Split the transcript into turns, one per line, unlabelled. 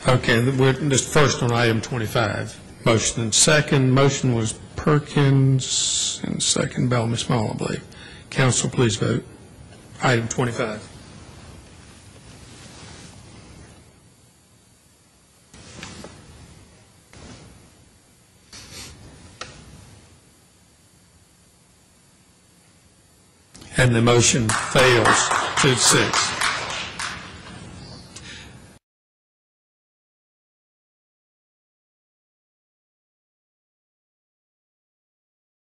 Okay, we're just first on item 25. Motion and second. Motion was Perkins and second Bellamy Small, I believe. Council, please vote. Item 25. And the motion fails 2-6.